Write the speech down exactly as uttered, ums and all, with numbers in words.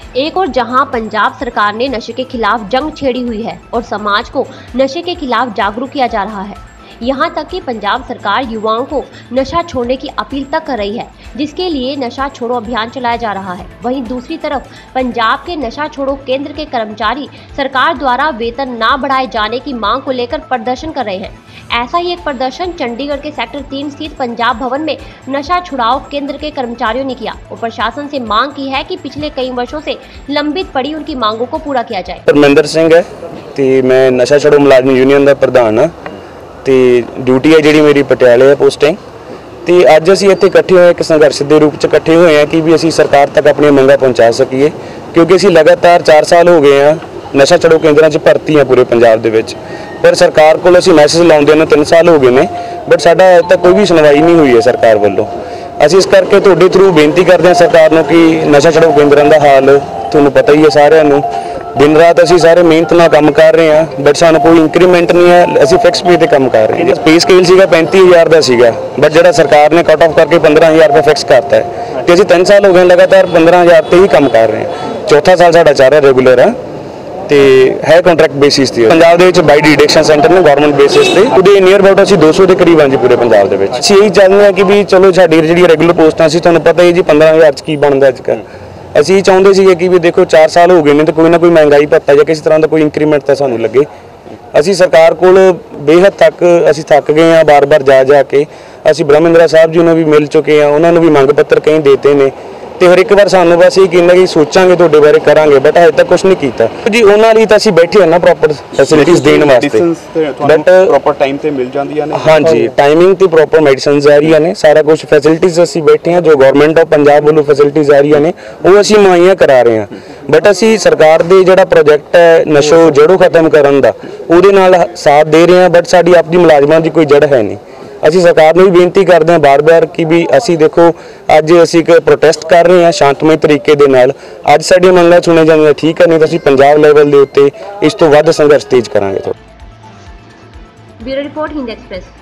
एक और जहां पंजाब सरकार ने नशे के खिलाफ जंग छेड़ी हुई है और समाज को नशे के खिलाफ जागरूक किया जा रहा है, यहाँ तक कि पंजाब सरकार युवाओं को नशा छोड़ने की अपील तक कर रही है, जिसके लिए नशा छोड़ो अभियान चलाया जा रहा है। वहीं दूसरी तरफ पंजाब के नशा छोड़ो केंद्र के कर्मचारी सरकार द्वारा वेतन न बढ़ाए जाने की मांग को लेकर प्रदर्शन कर रहे हैं। ऐसा ही एक प्रदर्शन चंडीगढ़ के सेक्टर तीन स्थित पंजाब भवन में नशा छुड़ाओ केंद्र के कर्मचारियों ने किया और प्रशासन से मांग की है कि पिछले कई वर्षों से लंबित पड़ी उनकी मांगों को पूरा किया जाए। परमिंदर सिंह है ते मैं नशा छुड़ाओ मुलाजम यूनियन का प्रधान हाँ ते ड्यूटी है जी मेरी पटियाले है पोस्टिंग। तो अज असीं इत्थे इकट्ठे होए एक संघर्ष के रूप में इकट्ठे हुए हैं कि भी असीं सरकार तक अपनी मंगां पहुँचा सकीए, क्योंकि असीं लगातार चार साल हो गए हैं नशा छुड़ाओ केंद्रां 'च भर्ती हैं पूरे पंजाब दे विच, पर सरकार को असीं मैसेज लाउंदे ने तीन साल हो गए ने, बट साडा अजे तक कोई भी सुनवाई नहीं हुई है सरकार वालों। असीं इस करके तुहाडे थ्रू बेनती करते हैं सरकार नूं कि नशा छुड़ाओ केंद्रां दा हाल तुहानूं पता ही है सारिआं नूं, दिन रात असीं सारे मेहनत नाल काम कर रहे हैं, बट सानूं कोई इंक्रीमेंट नहीं है, असीं फिक्स पे ते काम कर रहे हैं। पे स्केल सीगा पैंती हज़ार का सीगा, बट जिहड़ा सरकार ने कट ऑफ करके पंद्रह हज़ार रुपये फिक्स करता है, तो असीं तीन साल हो गए लगातार पंद्रह हज़ार ते ही काम कर रहे हैं। चौथा साल साडा चल रहा रेगूलर है तो है कॉन्ट्रैक्ट बेसिस ते पंजाब दे विच बाई डिडक्शन सेंटर ने गवर्नमेंट बेसिस ते ਉਹਦੇ ਨੀਅਰ ਅਬਾਊਟ ਅਸੀਂ दो सौ ਦੇ ਕਰੀਬ ਹਾਂ ਜੀ ਪੂਰੇ ਪੰਜਾਬ ਦੇ ਵਿੱਚ। ਅਸੀਂ ਇਹੀ ਚਾਹੁੰਦੇ ਹਾਂ ਕਿ ਵੀ ਚਲੋ ਸਾਡੀ ਜਿਹੜੀ ਰੈਗੂਲਰ ਪੋਸਟਾਂ ਸੀ ਤੁਹਾਨੂੰ ਪਤਾ ਹੀ ਜੀ पंद्रह हज़ार ਚ ਕੀ ਬਣਦਾ ਅੱਜ ਕੱਲ੍ਹ। ਅਸੀਂ ਚਾਹੁੰਦੇ ਸੀਗੇ ਕਿ ਵੀ ਦੇਖੋ ਚਾਰ ਸਾਲ ਹੋ ਗਏ ਨੇ ਤੇ ਕੋਈ ਨਾ ਕੋਈ ਮਹਿੰਗਾਈ ਭੱਤਾ ਜਾਂ ਕਿਸੇ ਤਰ੍ਹਾਂ ਦਾ ਕੋਈ ਇੰਕਰੀਮੈਂਟ ਤਾਂ ਸਾਨੂੰ ਲੱਗੇ। ਅਸੀਂ ਸਰਕਾਰ ਕੋਲ ਬੇਹੱਦ ਤੱਕ ਅਸੀਂ ਥੱਕ ਗਏ ਹਾਂ, ਬਾਰ-ਬਾਰ ਜਾ ਜਾ ਕੇ ਅਸੀਂ ਬ੍ਰਹਮਿੰਦਰਾ ਸਾਹਿਬ ਜੀ ਨੂੰ ਵੀ ਮਿਲ ਚੁੱਕੇ ਹਾਂ, ਉਹਨਾਂ ਨੂੰ ਵੀ ਮੰਗ ਪੱਤਰ ਕਈ ਦੇਤੇ ਨੇ ਤੇ ਹਰ ਇੱਕ ਵਾਰ ਸਾਨੂੰ ਬਸ ਇਹ ਕਹਿੰਦਾ ਕਿ ਸੋਚਾਂਗੇ ਤੁਹਾਡੇ ਬਾਰੇ ਕਰਾਂਗੇ, ਬਟ ਹਜੇ ਤੱਕ ਕੁਝ ਨਹੀਂ ਕੀਤਾ ਜੀ। ਉਹਨਾਂ ਲਈ ਤਾਂ ਅਸੀਂ ਬੈਠੇ ਹਾਂ ਨਾ ਪ੍ਰੋਪਰ ਫੈਸਿਲਿਟੀਜ਼ ਦੇਣ ਵਾਸਤੇ, ਬਟ ਪ੍ਰੋਪਰ ਟਾਈਮ ਤੇ ਮਿਲ ਜਾਂਦੀਆਂ ਨੇ। ਹਾਂਜੀ, ਟਾਈਮਿੰਗ ਤੇ ਪ੍ਰੋਪਰ ਮੈਡੀਸਿਨਸ ਆ ਰਹੀਆਂ ਨੇ, ਸਾਰਾ ਕੁਝ ਫੈਸਿਲਿਟੀਜ਼ ਅਸੀਂ ਬੈਠੇ ਹਾਂ, ਜੋ ਗਵਰਨਮੈਂਟ ਆਫ ਪੰਜਾਬ ਵੱਲੋਂ ਫੈਸਿਲਿਟੀਜ਼ ਆ ਰਹੀਆਂ ਨੇ ਉਹ ਅਸੀਂ ਮੁਹੱਈਆ ਕਰਾ ਰਹੇ ਹਾਂ। ਬਟ ਅਸੀਂ ਸਰਕਾਰ ਦੇ ਜਿਹੜਾ ਪ੍ਰੋਜੈਕਟ ਹੈ ਨਸ਼ੋ ਜੜੋਂ ਖਤਮ ਕਰਨ ਦਾ ਉਹਦੇ ਨਾਲ ਸਾਥ ਦੇ ਰਹੇ ਹਾਂ, ਬਟ ਸਾਡੀ ਆਪਣੀ ਮੁਲਾਜ਼ਮਾਂ ਦੀ ਕੋਈ ਜੜ ਹੈ ਨਹੀਂ। ਅਸੀਂ ਸਰਕਾਰ ਨੂੰ ਵੀ ਬੇਨਤੀ ਕਰਦੇ ਹਾਂ ਬਾਰ-ਬਾਰ ਕਿ ਵੀ ਅਸੀਂ ਦੇਖੋ ਅੱਜ ਅਸੀਂ ਇੱਕ ਪ੍ਰੋਟੈਸਟ ਕਰ ਰਹੇ ਹਾਂ ਸ਼ਾਂਤਮਈ ਤਰੀਕੇ ਦੇ ਨਾਲ, ਅੱਜ ਸਾਡੀਆਂ ਮੰਗਾਂ ਸੁਣੀਆਂ ਜਾਂਦੀਆਂ ਠੀਕ ਹੈ, ਨਹੀਂ ਤਾਂ ਅਸੀਂ ਪੰਜਾਬ ਲੈਵਲ ਦੇ ਉੱਤੇ ਇਸ ਤੋਂ ਵੱਧ ਸੰਘਰਸ਼ ਤੇਜ਼ ਕਰਾਂਗੇ। Bureau report Hind express.